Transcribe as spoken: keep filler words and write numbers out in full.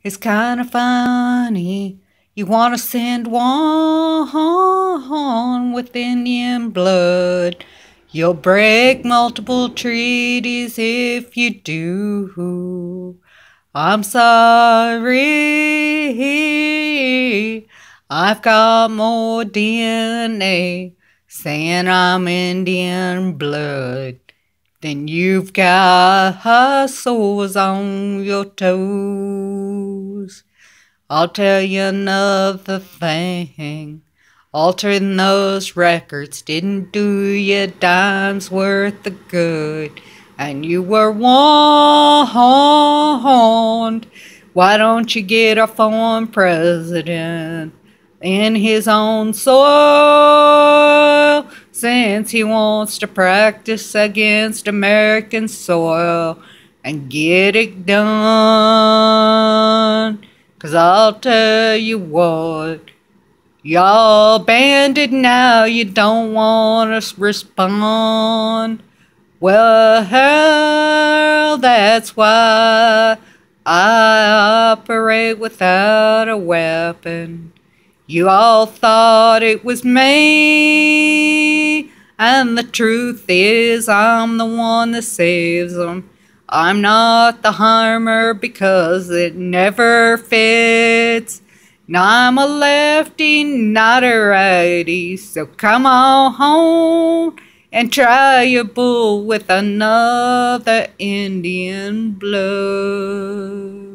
It's kind of funny. You want to send one with Indian blood. You'll break multiple treaties if you do. I'm sorry. I've got more D N A saying I'm Indian blood than you've got sores on your toes. I'll tell you another thing. Altering those records didn't do you a dime's worth of good. And you were warned. Why don't you get a foreign president in his own soil, since he wants to practice against American soil and get it done? 'Cause I'll tell you what, y'all banded now, you don't want to respond. Well, that's why I operate without a weapon. You all thought it was me, and the truth is I'm the one that saves them. I'm not the harmer because it never fits. Now I'm a lefty, not a righty, so come on home and try your bull with another Indian blood.